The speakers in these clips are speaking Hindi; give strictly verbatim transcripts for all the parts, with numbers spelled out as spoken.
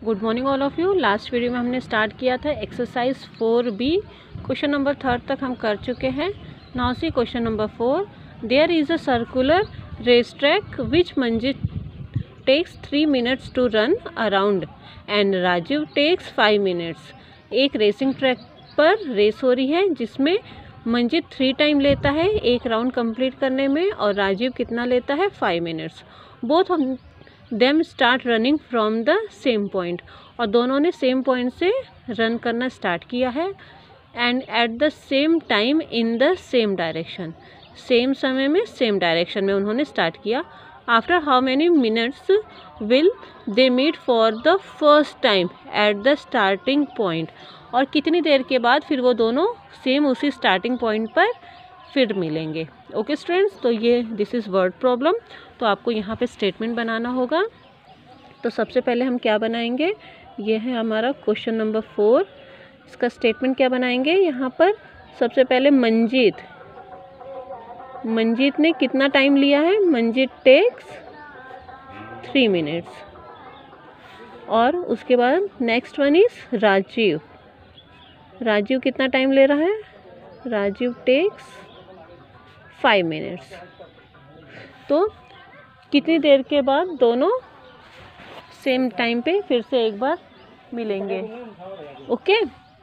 Good morning all of you. Last video में हमने स्टार्ट किया था exercise four B, question number third तक हम कर चुके हैं। Now see question number four, there is a circular race track which Manjit takes three minutes to run around and Rajiv takes five minutes. एक रेसिंग ट्रैक पर रेस हो रही है जिसमें मंजित थ्री टाइम लेता है एक राउंड कंप्लीट करने में और राजीव कितना लेता है फाइव मिनट्स। बोथ हम them start running from the same point, और दोनों ने सेम पॉइंट से रन करना स्टार्ट किया है। And at the same time in the same direction, same समय में सेम डायरेक्शन में उन्होंने स्टार्ट किया। After how many minutes will they meet for the first time at the starting point, और कितनी देर के बाद फिर वो दोनों सेम उसी स्टार्टिंग पॉइंट पर फिर मिलेंगे। ओके स्टूडेंट्स, तो ये दिस इज़ वर्ड प्रॉब्लम। तो आपको यहाँ पे स्टेटमेंट बनाना होगा। तो सबसे पहले हम क्या बनाएंगे, ये है हमारा क्वेश्चन नंबर फोर। इसका स्टेटमेंट क्या बनाएंगे, यहाँ पर सबसे पहले मंजीत मंजीत ने कितना टाइम लिया है, मंजीत टेक्स थ्री मिनट्स। और उसके बाद next one is Rajiv Rajiv कितना टाइम ले रहा है, राजीव टेक्स फाइव मिनट्स। तो कितनी देर के बाद दोनों सेम टाइम पे फिर से एक बार मिलेंगे। ओके,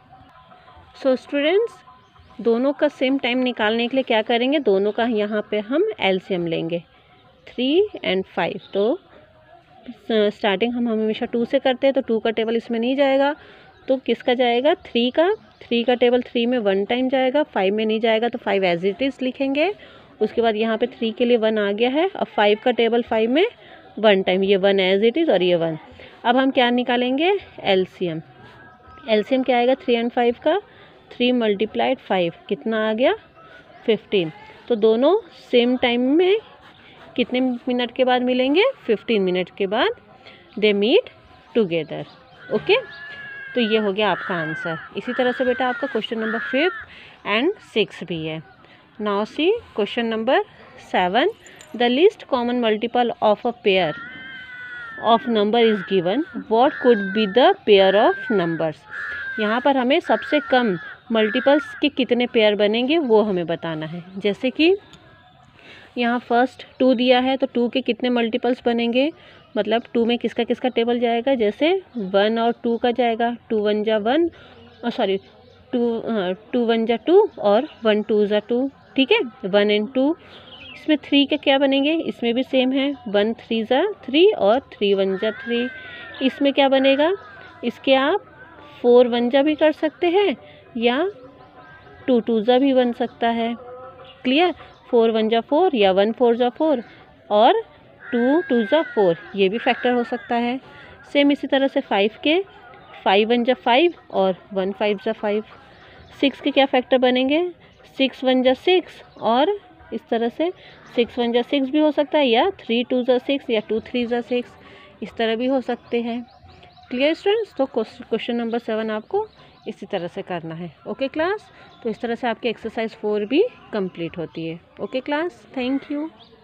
सो स्टूडेंट्स, दोनों का सेम टाइम निकालने के लिए क्या करेंगे, दोनों का यहाँ पे हम एलसीएम लेंगे, थ्री एंड फाइव। तो स्टार्टिंग हम हमेशा टू से करते हैं, तो टू का टेबल इसमें नहीं जाएगा, तो किसका जाएगा, थ्री का। थ्री का टेबल थ्री में वन टाइम जाएगा, फाइव में नहीं जाएगा, तो फाइव एज इट इज़ लिखेंगे। उसके बाद यहाँ पे थ्री के लिए वन आ गया है, अब फाइव का टेबल फाइव में वन टाइम, ये वन एज इट इज़ और ये वन। अब हम क्या निकालेंगे, एलसीएम। एलसीएम क्या आएगा, थ्री एंड फाइव का, थ्री मल्टीप्लाइड फाइव कितना आ गया, फिफ्टीन। तो दोनों सेम टाइम में कितने मिनट के बाद मिलेंगे, फिफ्टीन मिनट के बाद दे मीट टुगेदर। ओके, तो ये हो गया आपका आंसर। इसी तरह से बेटा आपका question number fifth and six भी है। Now see question number seven, the least common multiple of a pair of number is given, what could be the pair of numbers. यहाँ पर हमें सबसे कम मल्टीपल्स के कितने पेयर बनेंगे वो हमें बताना है। जैसे कि यहाँ फर्स्ट टू दिया है, तो टू के कितने मल्टीपल्स बनेंगे, मतलब टू में किसका किसका टेबल जाएगा, जैसे वन और टू का जाएगा, टू वन जा वन, और सॉरी टू टू वन जा टू और वन टू जा टू, ठीक है, वन एंड टू। इसमें थ्री के क्या बनेंगे, इसमें भी सेम है, वन थ्री जा थ्री और थ्री वन जा थ्री। इसमें क्या बनेगा, इसके आप फोर वन जा भी कर सकते हैं या टू टू जा भी बन सकता है। क्लियर, फोर वन जा फोर या वन फोर जा फोर और टू टू जा फोर, ये भी फैक्टर हो सकता है। सेम इसी तरह से फाइव के, फाइव वन जा फाइव और वन फाइव जा फाइव। सिक्स के क्या फैक्टर बनेंगे, सिक्स वन जा सिक्स और इस तरह से सिक्स वन जा सिक्स भी हो सकता है, या थ्री टू जा सिक्स या टू थ्री जा सिक्स, इस तरह भी हो सकते हैं। क्लियर स्टूडेंट्स, तो क्वेश्चन नंबर सेवन आपको इसी तरह से करना है। ओके क्लास, तो इस तरह से आपकी एक्सरसाइज फोर भी कंप्लीट होती है। Okay class, thank you.